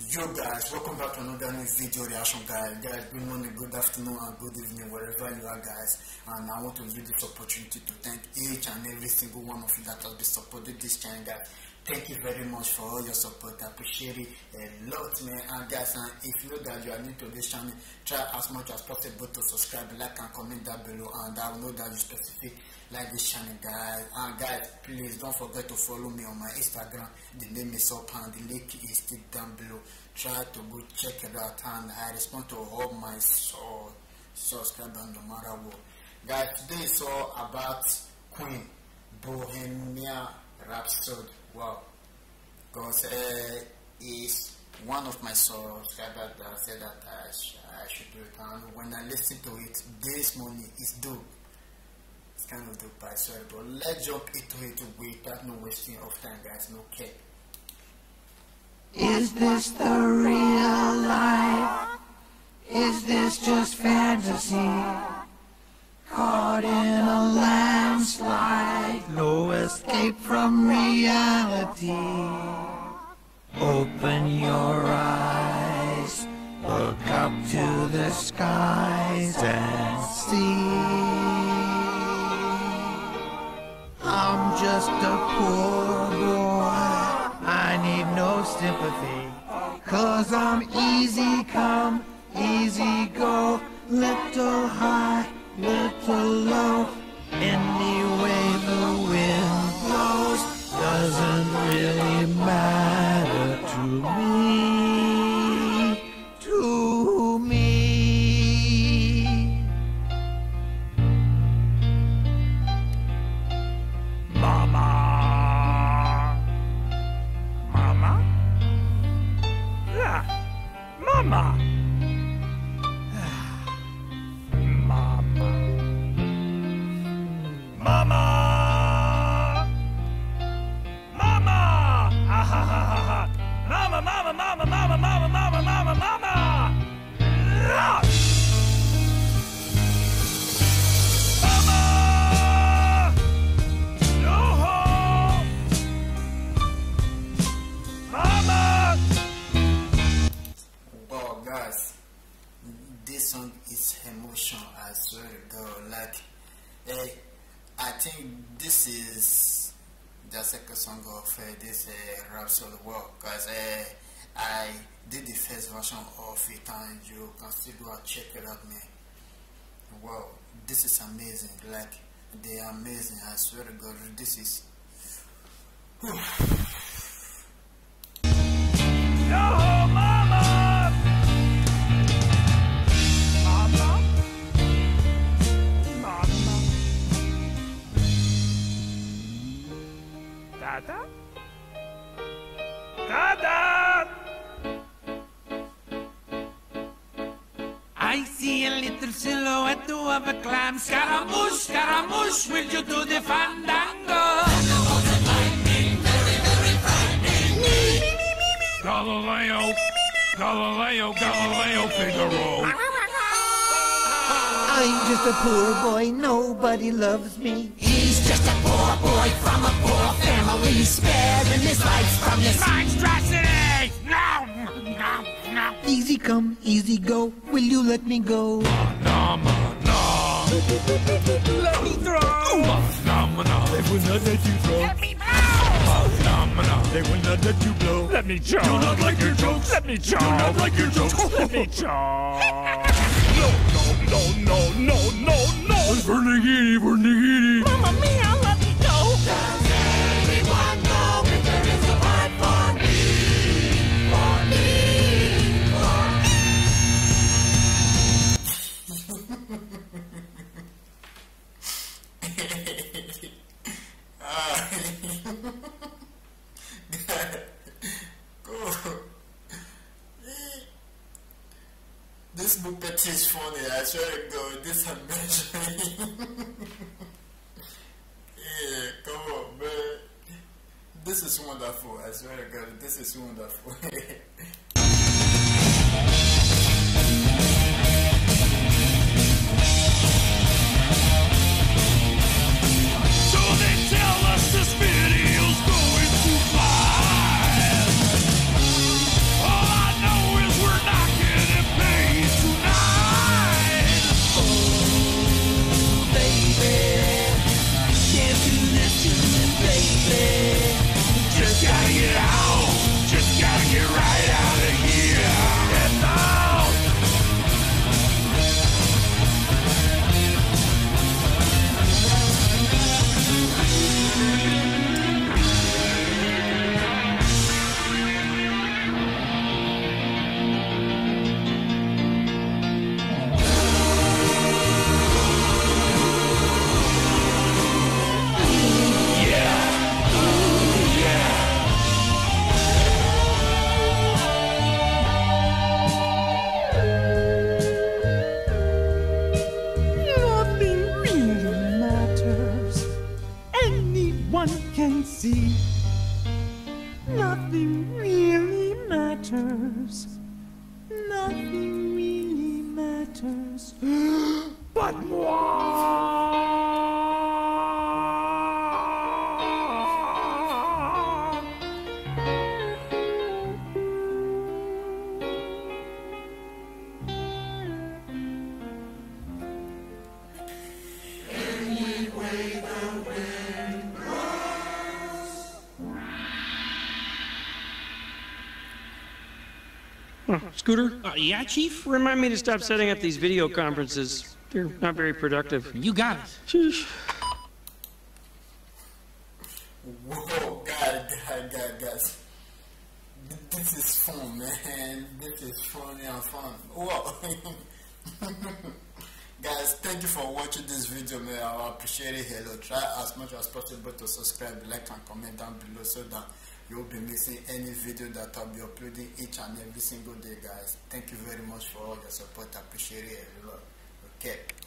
Yo guys, welcome back to another new video reaction guys. Good morning, good afternoon and good evening wherever you are guys. And I want to use this opportunity to thank each and every single one of you that has been supporting this channel guys. Thank you very much for all your support. I appreciate it a lot man. And guys, and if you know that you are new to this channel, try as much as possible to subscribe, like and comment down below, and I will know that you specific like this channel guys. And guys, please don't forget to follow me on my Instagram. The name is up and the link is still down below. Try to go check it out, and I respond to all my subscribers no matter what. Guys, today is all about Queen Bohemian Rhapsody. Wow, because is one of my subscribers that said that I should do it, and when I listen to it this morning, it's dope. It's kind of dope, I swear. But let's jump into it without no wasting of time, guys. No care. Is this the real life? Is this just fantasy? Caught in a landslide, no escape from reality. Open your eyes, look up to the skies and see. I'm just a poor boy, I need no sympathy, 'cause I'm easy come, easy go, little high, little low. Any way the wind blows doesn't really matter to me, Mama, Mama, yeah, Mama. This song is emotion, I swear to God. Like, I think this is the second song of this Rhapsody work, because I did the first version of it, and you can still go and check it out, man. Wow, this is amazing. Like, they are amazing, I swear to God. This is. Dada? Dada! I see a little silhouette of a clam. Scaramouche, Scaramouche, will you do the fandango? Galileo, Galileo, Galileo, Figaro. I'm just a poor boy, nobody loves me. He's just a poor boy from a poor family, sparing his life from this monstrosity! No! No! No! Easy come, easy go, will you let me go? No! No! Let me throw! No! They will not let you throw! Let me blow! No! They will not let you blow! Let me choke! Do not like your jokes! Let me choke! Do not like your jokes! Let me choke! No! Vernigini! Mamma mia, let me go! Does everyone know if there is a part for me? For me! This book is funny, I swear to God, this is amazing. Yeah, come on, man. This is wonderful, I swear to God, this is wonderful. So they tell us this video's going too far. All I know Get right out of here. Get out. Nothing really matters. Anyone can see. Nothing really matters. Nothing really matters. But moi. Scooter, Yeah, Chief? remind me to stop setting up these video conferences. They're not very productive. You got it. Sheesh. Whoa, guys. This is fun, man. This is funny and fun. Whoa. Guys, thank you for watching this video, man. I appreciate it. Hello, try as much as possible to subscribe, like, and comment down below so that you won't be missing any video that I'll be uploading each and every single day, guys. Thank you very much for all your support. I appreciate it a lot. Okay.